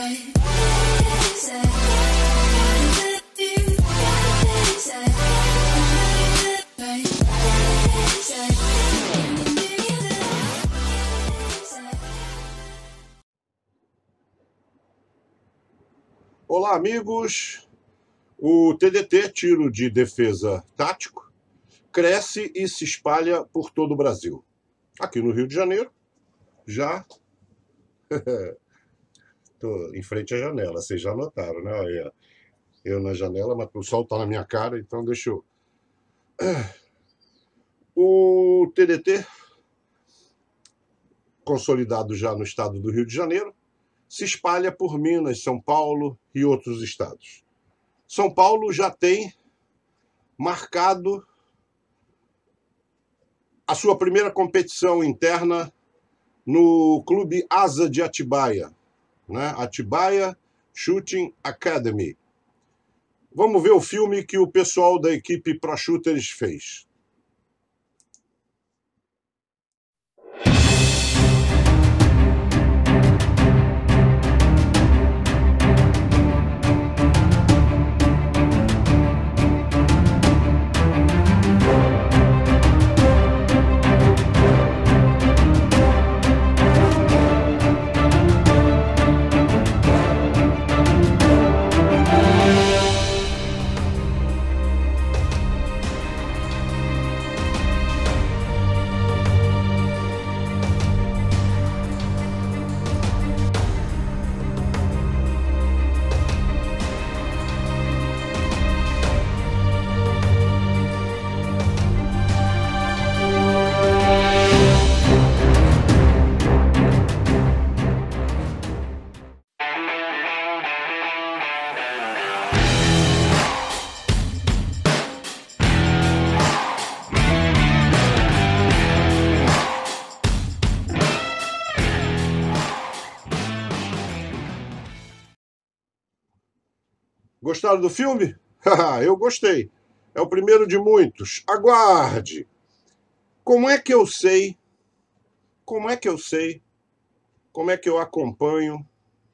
Olá, amigos. O TDT, Tiro de Defesa Tático, cresce e se espalha por todo o Brasil. Aqui no Rio de Janeiro, já estou em frente à janela, vocês já notaram, né? Olha, eu na janela, mas o sol está na minha cara, então deixa eu... O TDT, consolidado já no estado do Rio de Janeiro, se espalha por Minas, São Paulo e outros estados. São Paulo já tem marcado a sua primeira competição interna no Clube Asa de Atibaia, né? Atibaia Shooting Academy. Vamos ver o filme que o pessoal da equipe Pro Shooters fez. Gostaram do filme? Eu gostei. É o primeiro de muitos. Aguarde! Como é que eu sei? Como é que eu sei? Como é que eu acompanho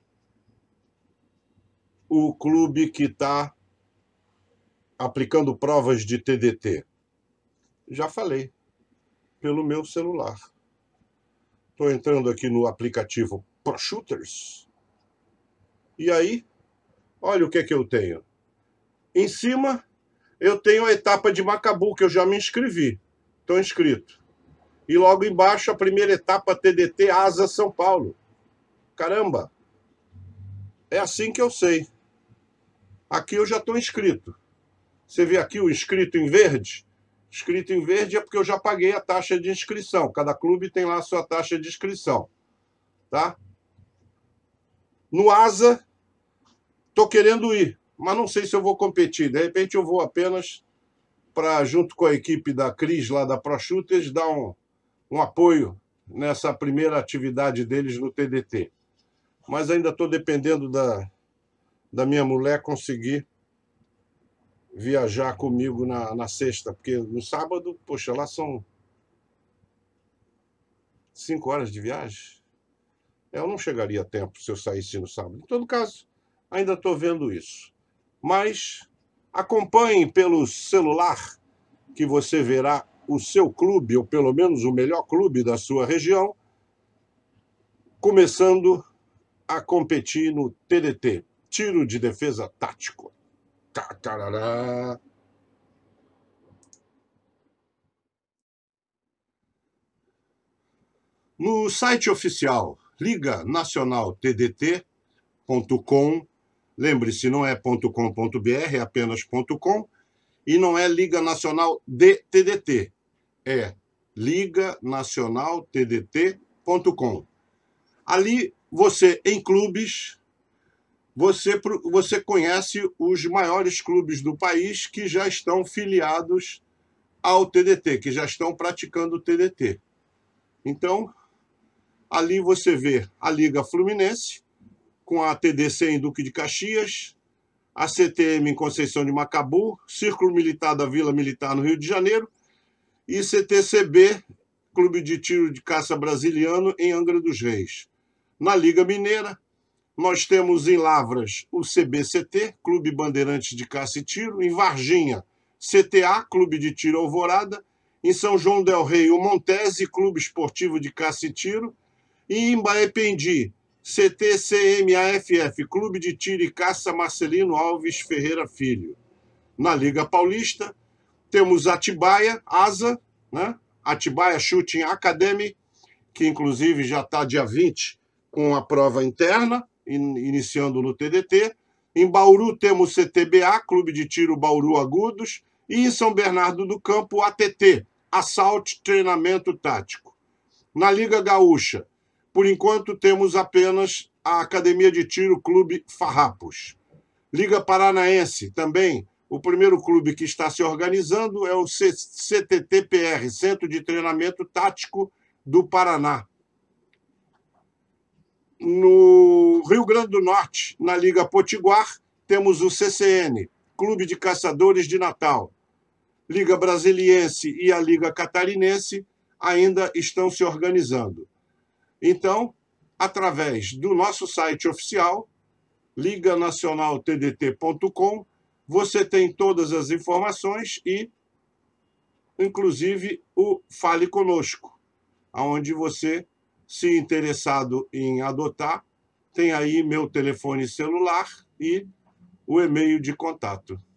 o clube que está aplicando provas de TDT? Já falei. Pelo meu celular. Estou entrando aqui no aplicativo Pro Shooters. E aí, olha o que é que eu tenho. Em cima, eu tenho a etapa de Macabu, que eu já me inscrevi. Estou inscrito. E logo embaixo, a primeira etapa TDT Asa São Paulo. Caramba! É assim que eu sei. Aqui eu já estou inscrito. Você vê aqui o inscrito em verde? Inscrito em verde é porque eu já paguei a taxa de inscrição. Cada clube tem lá a sua taxa de inscrição. Tá? No Asa, estou querendo ir, mas não sei se eu vou competir. De repente eu vou apenas para, junto com a equipe da Cris, lá da Pro Shooters, dar um apoio nessa primeira atividade deles no TDT. Mas ainda estou dependendo da minha mulher conseguir viajar comigo na sexta, porque no sábado, poxa, lá são 5 horas de viagem. Eu não chegaria a tempo se eu saísse no sábado. Em todo caso, ainda estou vendo isso. Mas acompanhe pelo celular, que você verá o seu clube, ou pelo menos o melhor clube da sua região, começando a competir no TDT, Tiro de Defesa Tático. Carará. No site oficial Liga Nacional TDT.com, lembre-se, não é .com.br, é apenas .com, e não é Liga Nacional de TDT, é Liga Nacional TDT.com. Ali, você, em clubes, você conhece os maiores clubes do país que já estão filiados ao TDT, que já estão praticando o TDT. Então, ali você vê a Liga Fluminense, com a TDC em Duque de Caxias, a CTM em Conceição de Macabu, Círculo Militar da Vila Militar no Rio de Janeiro, e CTCB, Clube de Tiro de Caça Brasiliano, em Angra dos Reis. Na Liga Mineira, Nós temos em Lavras o CBCT, Clube Bandeirantes de Caça e Tiro. Em Varginha, CTA, Clube de Tiro Alvorada. Em São João del Rei, o Montese, Clube Esportivo de Caça e Tiro. E em Baependi, CTCMAFF, Clube de Tiro e Caça Marcelino Alves Ferreira Filho. Na Liga Paulista, temos Atibaia, ASA, né? Atibaia Shooting Academy, que inclusive já está dia 20 com a prova interna, iniciando no TDT. Em Bauru temos CTBA, Clube de Tiro Bauru Agudos. E em São Bernardo do Campo, ATT, Assault Treinamento Tático. Na Liga Gaúcha, por enquanto, temos apenas a Academia de Tiro Clube Farrapos. Liga Paranaense, também, o primeiro clube que está se organizando é o CTTPR, Centro de Treinamento Tático do Paraná. No Rio Grande do Norte, na Liga Potiguar, temos o CCN, Clube de Caçadores de Natal. Liga Brasiliense e a Liga Catarinense ainda estão se organizando. Então, através do nosso site oficial, liganacionaltdt.com, você tem todas as informações e, inclusive, o Fale Conosco, onde você, se interessado em adotar, tem aí meu telefone celular e o e-mail de contato.